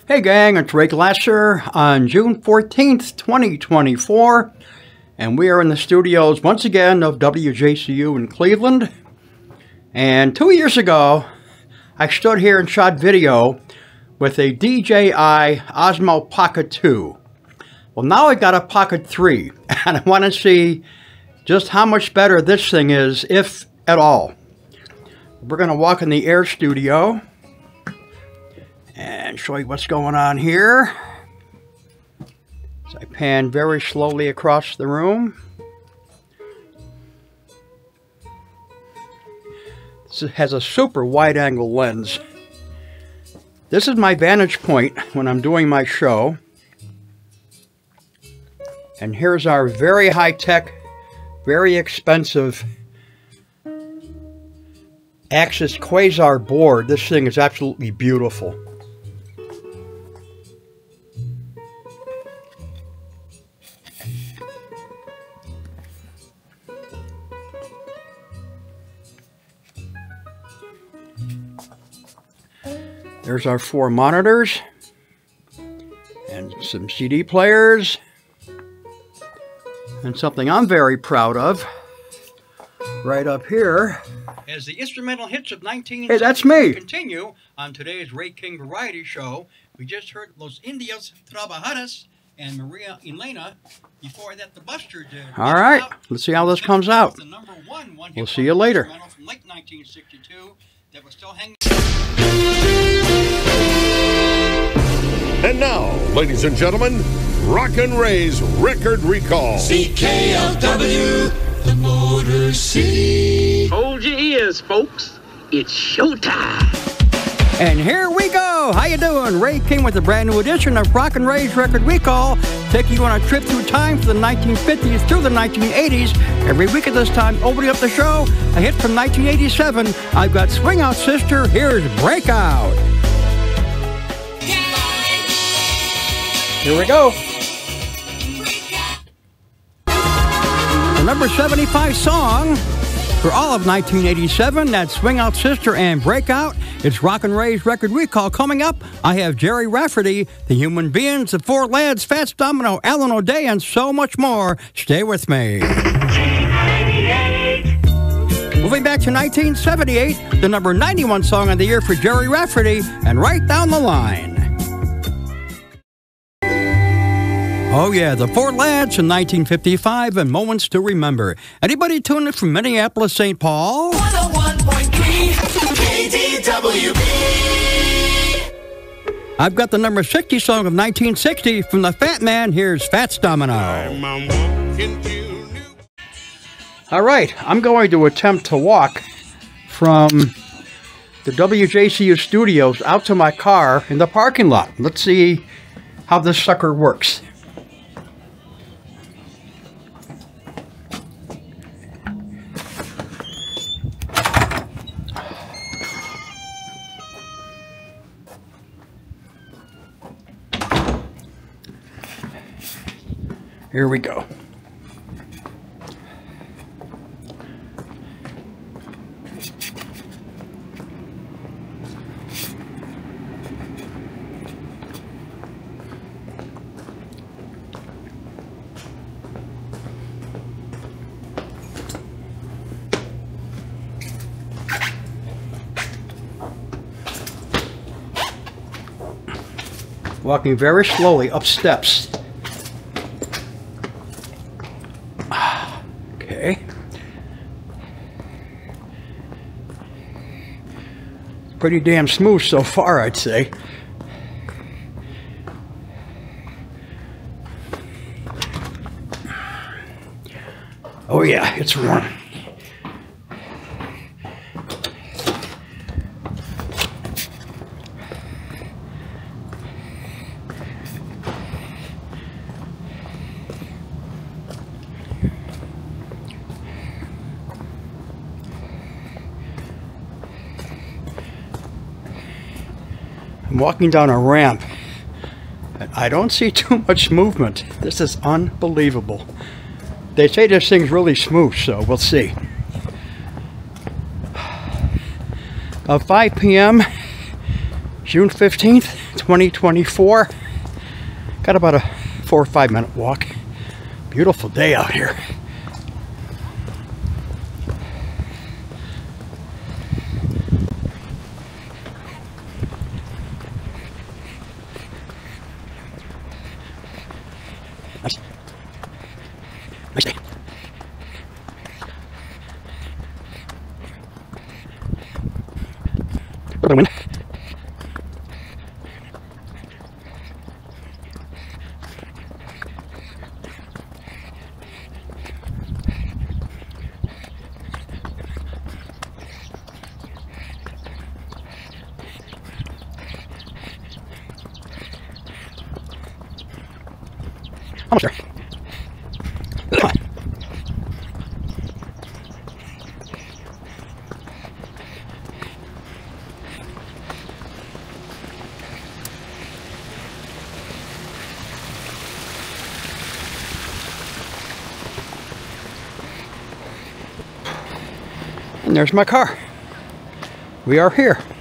Hey gang, it's Ray Glasser on June 14th, 2024, and we are in the studios once again of WJCU in Cleveland. And 2 years ago, I stood here and shot video with a DJI Osmo Pocket 2. Well, now I got a Pocket 3, and I want to see just how much better this thing is, if at all. We're going to walk in the Air Studio and show you what's going on here. As I pan very slowly across the room. This has a super wide angle lens. This is my vantage point when I'm doing my show. And here's our very high-tech, very expensive Axis Quasar board. This thing is absolutely beautiful. There's our 4 monitors and some CD players and something I'm very proud of right up here. As the instrumental hits of 1960 Hey, that's me. Continue on today's Ray King Variety Show. We just heard Los Indios Trabajadas and Maria Elena. Before that, the Buster did. All right, let's see how this comes out. We'll see you later. From late 1962 that was still hanging. And now, ladies and gentlemen, Rockin' Ray's Record Recall. CKLW, the Motor City. Hold your ears, folks. It's showtime. And here we go. How you doing? Ray King with a brand new edition of Rockin' Ray's Record Recall, taking you on a trip through time from the 1950s through the 1980s. Every week at this time, opening up the show, a hit from 1987. I've got Swing Out Sister. Here's Breakout. Here we go. The number 75 song for all of 1987, that's Swing Out Sister and Breakout. It's Rockin' Ray's Record Recall. Coming up, I have Jerry Rafferty, the Human Beings, the 4 Lads, Fats Domino, Alan O'Day, and so much more. Stay with me. Moving back to 1978, the number 91 song of the year for Jerry Rafferty, and right down the line. Oh yeah, the 4 Lads in 1955 and Moments to Remember. Anybody tuning in from Minneapolis, St. Paul? 101.3 KDWB. I've got the number 60 song of 1960 from the Fat Man. Here's Fats Domino. All right, I'm going to attempt to walk from the WJCU studios out to my car in the parking lot. Let's see how this sucker works. Here we go. Walking very slowly up steps. Okay. Pretty damn smooth so far, I'd say. Oh yeah, it's warm. I'm walking down a ramp and I don't see too much movement. This is unbelievable. They say this thing's really smooth, so we'll see. About 5 p.m. June 15th, 2024. Got about a 4 or 5 minute walk. Beautiful day out here. Nice. Nice day. Little wind. Almost there. Come on. And there's my car. We are here.